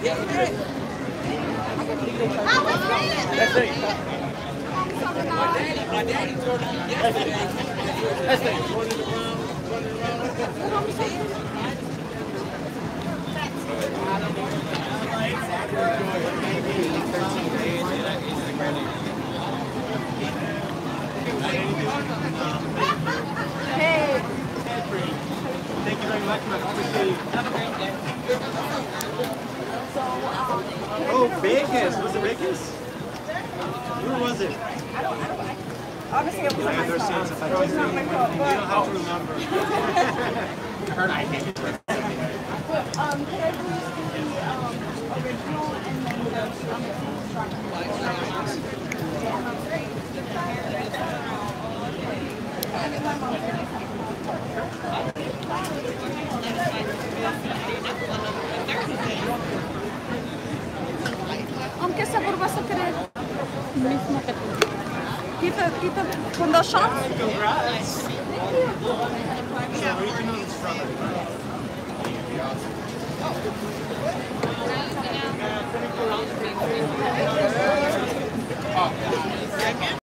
That's it. My daddy told me yesterday. That's Hey. Thank you very much. Have a great day. Oh, Vegas. Was it Vegas? Where was it? Honestly, it was I understand. If I don't not my fault, you but don't have to remember. Heard I hate it. could I please do the original and then ¿Qué sabor vas a querer? El mismo que tú. Keep it con dos shots. Congrats. So original is strawberry.